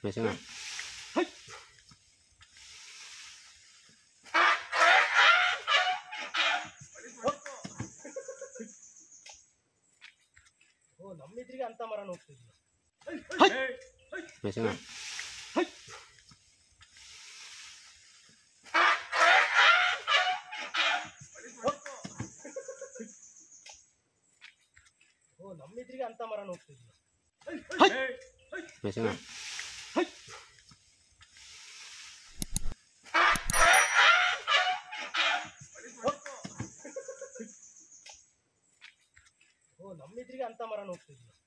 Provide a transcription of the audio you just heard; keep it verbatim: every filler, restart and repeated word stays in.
Biasanya. Oh, ನಮ್ಮ ಇದ್ರಿಗೆ ಅಂತ ಮರ ಹೋಗ್ತಿದ್ವಿ. Biasanya. Oh, ನಮ್ಮ ಇದ್ರಿಗೆ ಅಂತ ಮರ ಹೋಗ್ತಿದ್ವಿ. Biasanya. Oh, ನಮ್ಮ ಇದ್ರಿಗೆ ಅಂತ ಮರ ಹೋಗ್ತಿದ್ವಿ.